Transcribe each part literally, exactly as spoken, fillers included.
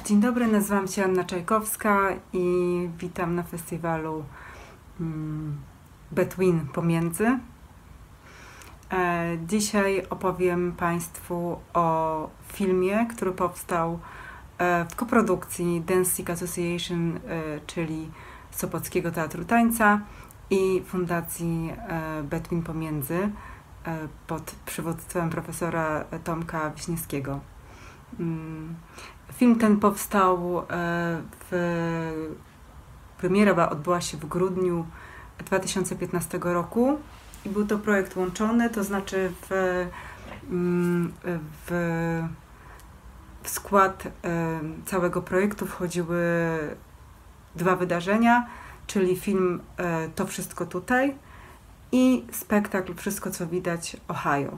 Dzień dobry, nazywam się Anna Czajkowska i witam na festiwalu um, Between Pomiędzy. E, dzisiaj opowiem Państwu o filmie, który powstał e, w koprodukcji Dancing Association, e, czyli Sopockiego Teatru Tańca i Fundacji e, Between Pomiędzy e, pod przywództwem profesora Tomka Wiśniewskiego. Um, Film ten powstał, w, premiera odbyła się w grudniu dwa tysiące piętnastego roku i był to projekt łączony, to znaczy w, w, w skład całego projektu wchodziły dwa wydarzenia, czyli film To wszystko tutaj i spektakl Wszystko co widać Ohio.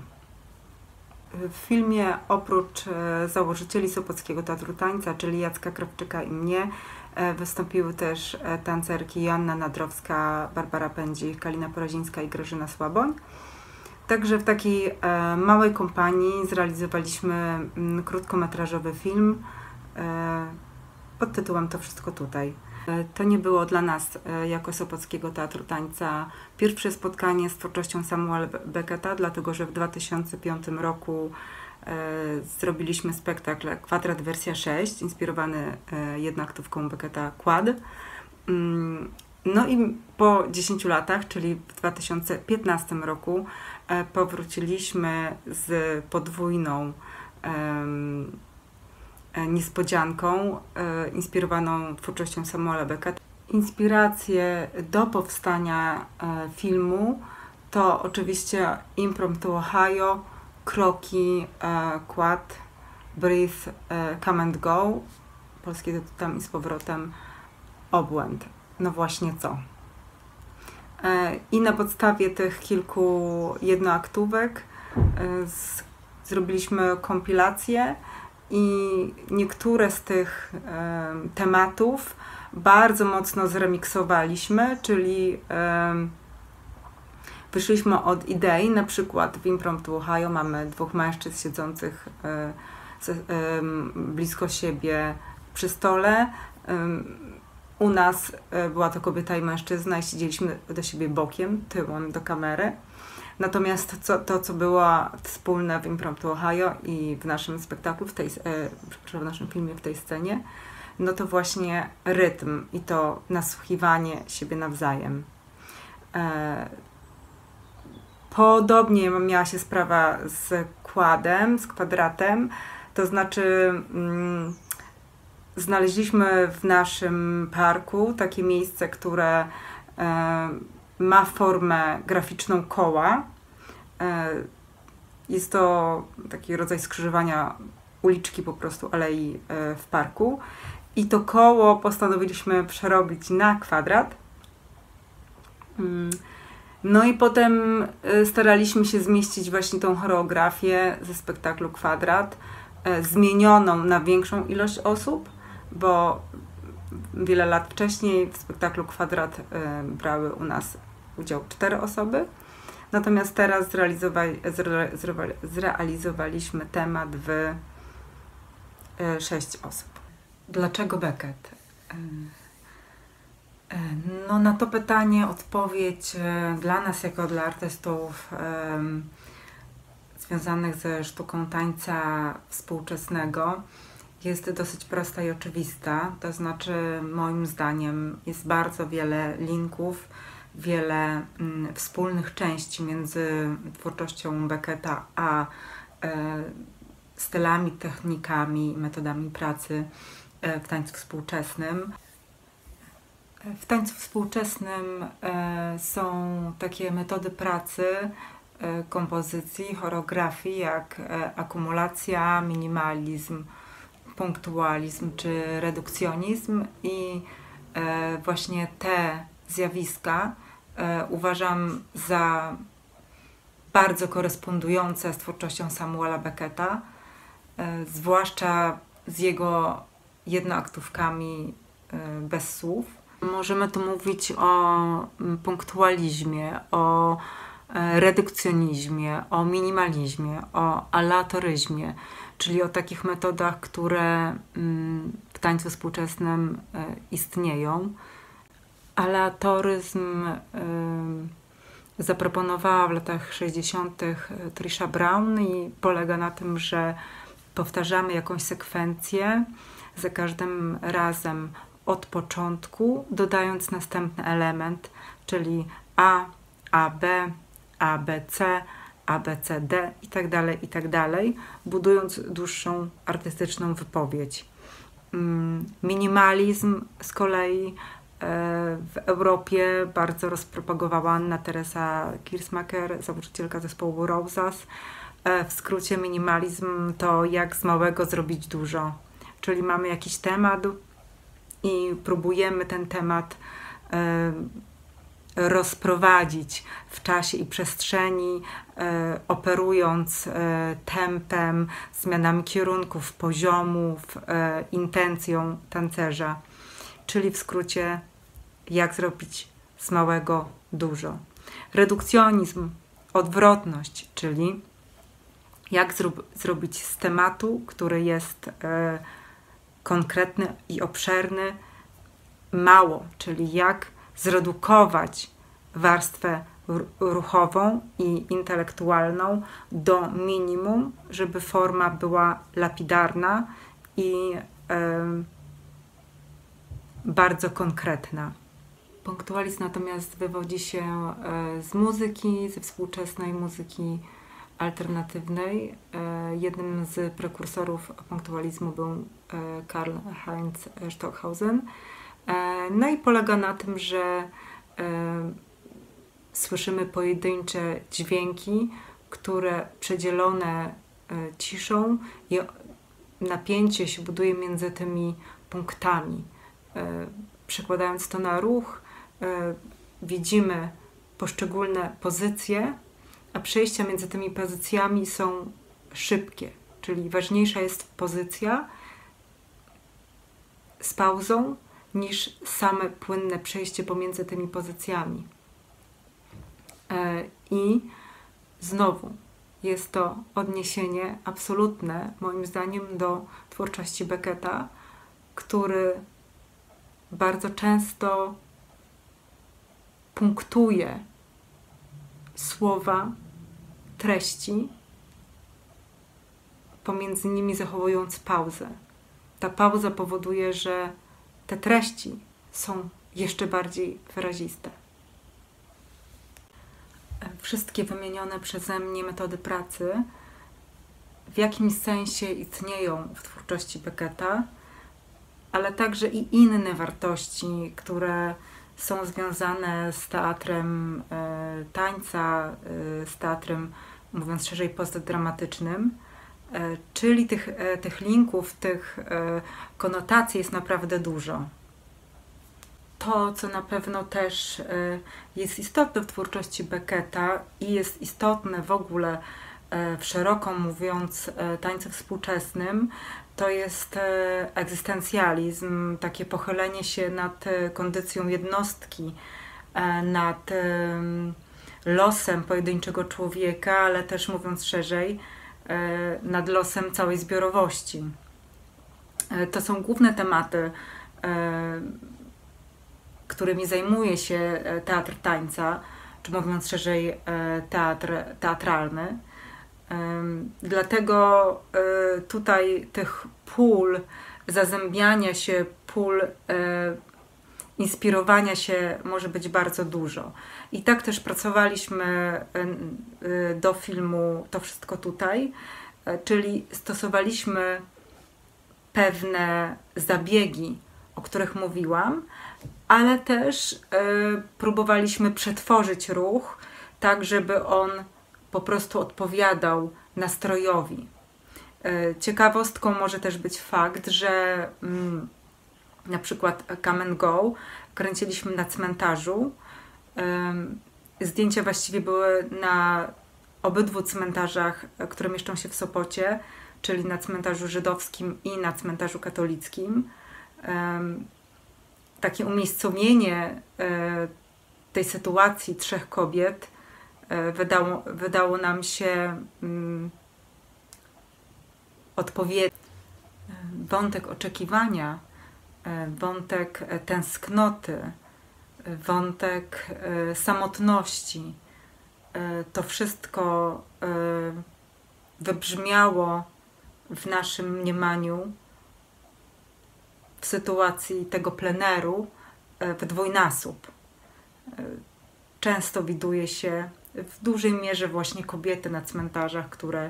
W filmie oprócz założycieli Sopockiego Teatru Tańca, czyli Jacka Krawczyka i mnie, wystąpiły też tancerki Joanna Nadrowska, Barbara Pędzik, Kalina Porazińska i Grażyna Słaboń. Także w takiej małej kompanii zrealizowaliśmy krótkometrażowy film pod tytułem To wszystko tutaj. To nie było dla nas, jako Sopockiego Teatru Tańca, pierwsze spotkanie z twórczością Samuela Becketa, dlatego że w dwa tysiące piątym roku e, zrobiliśmy spektakl Kwadrat wersja sześć, inspirowany e, jednaktówką Becketa Quad. Mm, no i po dziesięciu latach, czyli w dwa tysiące piętnastym roku, e, powróciliśmy z podwójną e, niespodzianką e, inspirowaną twórczością Samuela Becketa. Inspiracje do powstania e, filmu to oczywiście Impromptu Ohio, Kroki, e, Quad, Breathe, e, Come and Go, polski tytuł tam i z powrotem Obłęd. No właśnie co. E, I na podstawie tych kilku jednoaktówek e, z, zrobiliśmy kompilację i niektóre z tych e, tematów bardzo mocno zremiksowaliśmy, czyli e, wyszliśmy od idei, na przykład w Impromptu Ohio mamy dwóch mężczyzn siedzących e, z, e, blisko siebie przy stole. E, u nas e, była to kobieta i mężczyzna i siedzieliśmy do siebie bokiem, tyłem do kamery. Natomiast co, to, co było wspólne w Impromptu Ohio i w naszym spektaklu, w, tej, e, w naszym filmie, w tej scenie, no to właśnie rytm i to nasłuchiwanie siebie nawzajem. E, podobnie miała się sprawa z kładem, z kwadratem, to znaczy mm, znaleźliśmy w naszym parku takie miejsce, które e, ma formę graficzną koła. Jest to taki rodzaj skrzyżowania uliczki, po prostu alei w parku. I to koło postanowiliśmy przerobić na kwadrat. No i potem staraliśmy się zmieścić właśnie tą choreografię ze spektaklu Kwadrat, zmienioną na większą ilość osób, bo wiele lat wcześniej w spektaklu Kwadrat brały u nas udział cztery osoby, natomiast teraz zrealizowali, zre, zre, zrealizowaliśmy temat w sześć osób. Dlaczego Beckett? No na to pytanie odpowiedź dla nas, jako dla artystów związanych ze sztuką tańca współczesnego, jest dosyć prosta i oczywista, to znaczy moim zdaniem jest bardzo wiele linków, wiele mm, wspólnych części między twórczością Becketa a e, stylami, technikami, metodami pracy e, w tańcu współczesnym. W tańcu współczesnym e, są takie metody pracy, e, kompozycji, choreografii jak e, akumulacja, minimalizm, punktualizm czy redukcjonizm i e, właśnie te zjawiska e, uważam za bardzo korespondujące z twórczością Samuela Becketa, e, zwłaszcza z jego jednoaktówkami e, bez słów. Możemy tu mówić o punktualizmie, o e, redukcjonizmie, o minimalizmie, o aleatoryzmie, czyli o takich metodach, które w tańcu współczesnym istnieją. Aleatoryzm zaproponowała w latach sześćdziesiątych Trisha Brown i polega na tym, że powtarzamy jakąś sekwencję za każdym razem od początku, dodając następny element, czyli A, A, B, A, B, C, A, B, C, D i tak dalej, i tak dalej, budując dłuższą artystyczną wypowiedź. Minimalizm z kolei w Europie bardzo rozpropagowała Anna Teresa Kirsmaker, założycielka zespołu Rosas. W skrócie minimalizm to jak z małego zrobić dużo. Czyli mamy jakiś temat i próbujemy ten temat rozprowadzić w czasie i przestrzeni, operując tempem, zmianami kierunków, poziomów, intencją tancerza. Czyli w skrócie, jak zrobić z małego dużo. Redukcjonizm, odwrotność, czyli jak zrób, zrobić z tematu, który jest e, konkretny i obszerny, mało, czyli jak zredukować warstwę ruchową i intelektualną do minimum, żeby forma była lapidarna i e, bardzo konkretna. Punktualizm natomiast wywodzi się z muzyki, ze współczesnej muzyki alternatywnej. Jednym z prekursorów punktualizmu był Karl-Heinz Stockhausen. No i polega na tym, że słyszymy pojedyncze dźwięki, które przedzielone ciszą i napięcie się buduje między tymi punktami. Przekładając to na ruch, widzimy poszczególne pozycje, a przejścia między tymi pozycjami są szybkie, czyli ważniejsza jest pozycja z pauzą niż same płynne przejście pomiędzy tymi pozycjami. I znowu jest to odniesienie absolutne, moim zdaniem, do twórczości Becketa, który bardzo często punktuje słowa, treści, pomiędzy nimi zachowując pauzę. Ta pauza powoduje, że te treści są jeszcze bardziej wyraziste. Wszystkie wymienione przeze mnie metody pracy w jakimś sensie istnieją w twórczości Becketa, ale także i inne wartości, które są związane z teatrem e, tańca, e, z teatrem, mówiąc szerzej, postdramatycznym, e, czyli tych, e, tych linków, tych e, konotacji jest naprawdę dużo. To, co na pewno też e, jest istotne w twórczości Becketa i jest istotne w ogóle e, w szeroko mówiąc e, tańcu współczesnym, to jest egzystencjalizm, takie pochylenie się nad kondycją jednostki, nad losem pojedynczego człowieka, ale też, mówiąc szerzej, nad losem całej zbiorowości. To są główne tematy, którymi zajmuje się teatr tańca, czy mówiąc szerzej, teatr teatralny. Dlatego tutaj tych pól zazębiania się, pól inspirowania się może być bardzo dużo. I tak też pracowaliśmy do filmu To wszystko tutaj, czyli stosowaliśmy pewne zabiegi, o których mówiłam, ale też próbowaliśmy przetworzyć ruch tak, żeby on po prostu odpowiadał nastrojowi. Ciekawostką może też być fakt, że mm, na przykład Come and Go kręciliśmy na cmentarzu. Zdjęcia właściwie były na obydwu cmentarzach, które mieszczą się w Sopocie, czyli na cmentarzu żydowskim i na cmentarzu katolickim. Takie umiejscowienie tej sytuacji trzech kobiet wydało, wydało nam się um, odpowiednie. wątek oczekiwania, wątek tęsknoty, wątek samotności, to wszystko wybrzmiało w naszym mniemaniu w sytuacji tego pleneru w dwójnasób. Często widuje się w dużej mierze właśnie kobiety na cmentarzach, które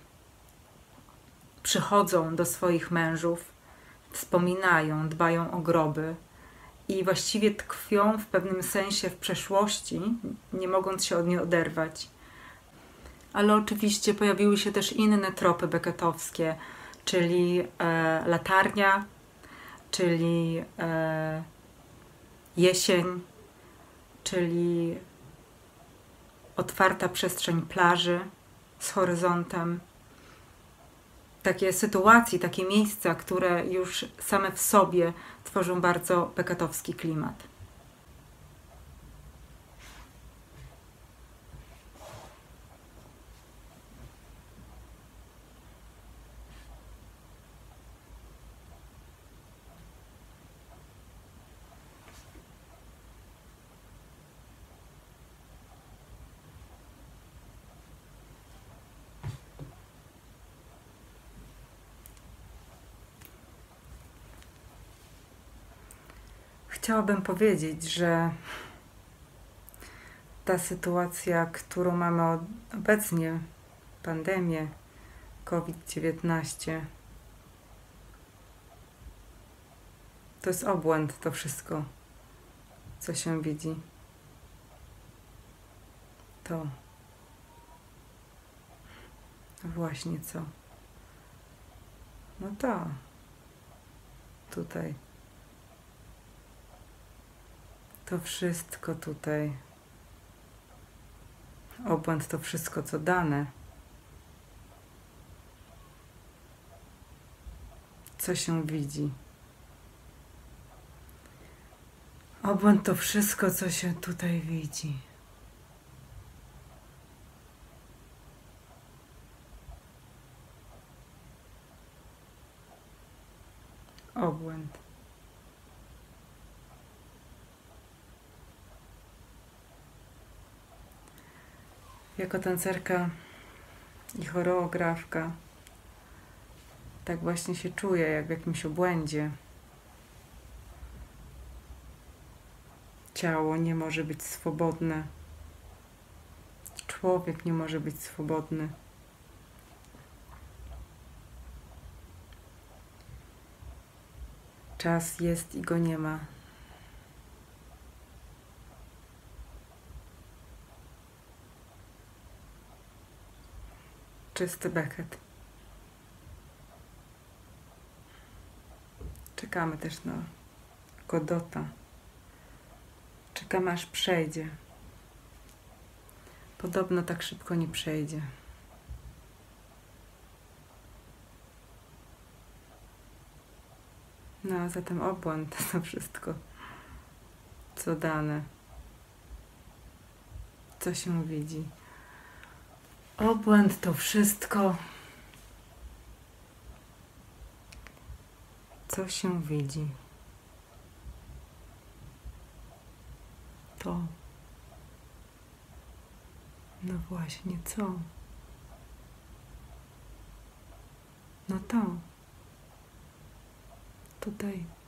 przychodzą do swoich mężów, wspominają, dbają o groby i właściwie tkwią w pewnym sensie w przeszłości, nie mogąc się od niej oderwać. Ale oczywiście pojawiły się też inne tropy becketowskie, czyli e, latarnia, czyli e, jesień, czyli otwarta przestrzeń plaży z horyzontem. Takie sytuacje, takie miejsca, które już same w sobie tworzą bardzo becketowski klimat. Chciałabym powiedzieć, że ta sytuacja, którą mamy obecnie, pandemię COVID dziewiętnaście, to jest obłęd, to wszystko, co się widzi. To właśnie co? No to tutaj. To wszystko tutaj. Obłęd to wszystko, co dane. Co się widzi. Obłęd to wszystko, co się tutaj widzi. Obłęd. Jako tancerka i choreografka tak właśnie się czuję, jak w jakimś obłędzie. Ciało nie może być swobodne. Człowiek nie może być swobodny. Czas jest i go nie ma. Czysty Beckett. Czekamy też na Godota. Czekamy, aż przejdzie. Podobno tak szybko nie przejdzie. No a zatem obłęd to wszystko, co dane, co się widzi. Obłęd to wszystko, co się widzi. To. No właśnie, co? No to. Tutaj.